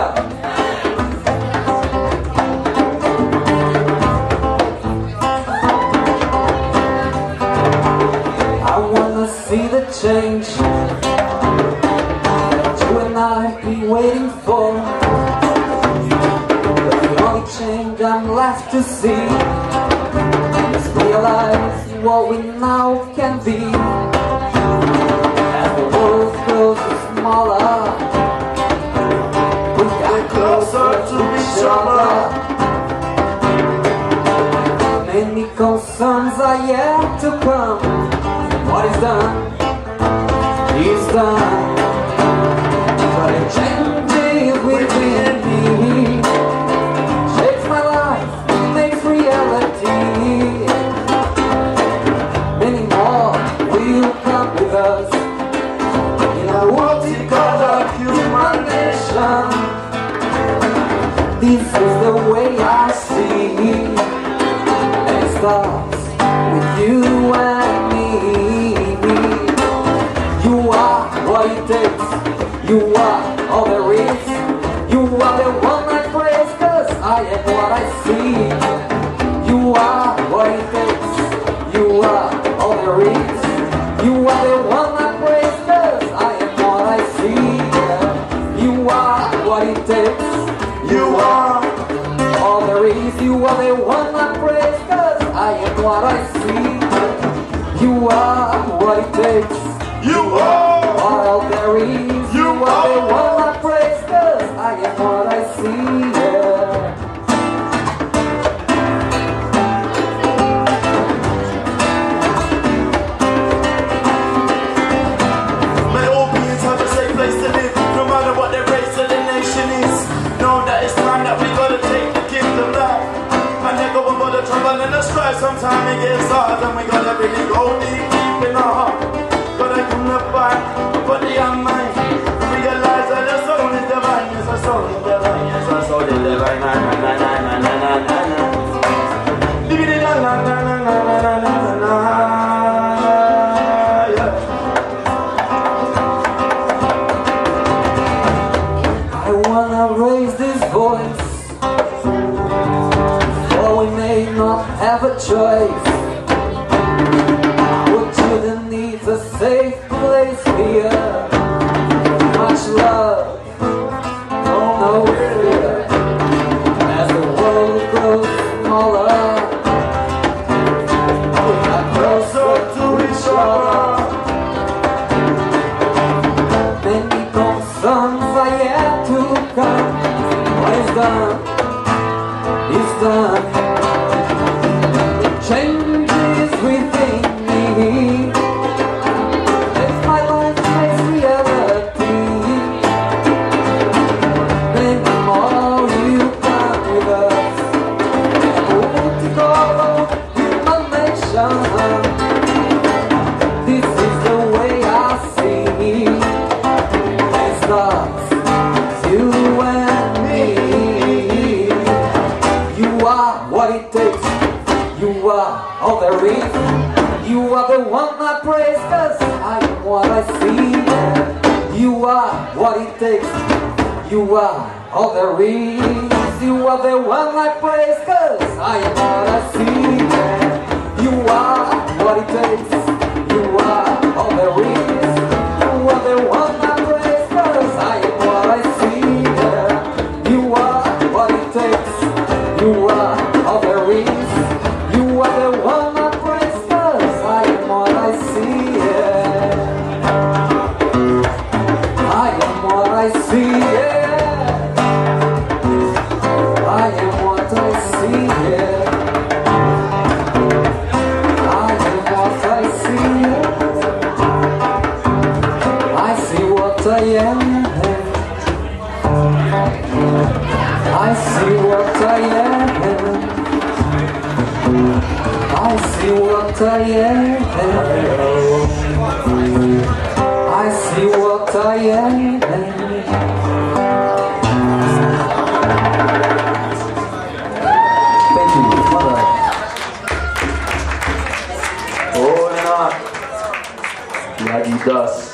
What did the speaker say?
I wanna see the change that you and I've been waiting for. But the only change I'm left to see is realize what we now can be. As the world grows smaller, we got closer to each other. Many concerns are yet to come. What is done, is done. But it changes within me, shapes my life, makes reality. Many more will come with us in a multicolored human nation. This is the way I see. It starts with you and me. You are what it takes. You are all there is. You are the one I praise, 'cause I am what I see. You are what it takes. You are all there is. You are the one I praise, 'cause I am what I see. You are what it takes. You are all there is. You are the one I praise, 'cause I am what I see. You are what it takes. You are all there is. You are the one I praise, 'cause I am what I see. May all beings have a safe place to live, no matter what their race or their nation is. Know that it's time that we gotta take the gift of life and let go of all the trouble and the strife. Sometimes it gets hard and we gotta really go deep, deep in our heart. Gotta unify body and mind. Realize that the soul is divine. Yes, the soul is divine. Yes, the soul is divine. Na na na na na na na na na. Dibidi na na na na na na na na na. Yeah. I wanna raise this voice, for we may not have a choice. What children need a safe place here. Much love, no fear. As the world grows smaller, we are closer to each other. Many concerns are yet to come. What is done, is done. Changes within me. It's my life, makes reality. Many more you come with us. Multicolor human nation. This is the way I see. It starts with you and me. You are what it takes. You are all there is. You are the one I praise, 'cause I am what I see. You are what it takes. You are all there is. You are the one I praise, 'cause I am what I see. You are what it takes. You are all there is. You are the one I praise, 'cause I am what I see. You are what it takes. You are all there is. You are the one I praise, 'cause I am what I see. I am what I see. I am what I see. I am what I see. I see what I am. I see what I am. I see what I am. I see what I am. Thank you, Mother. Oh, yeah. Yagi dust.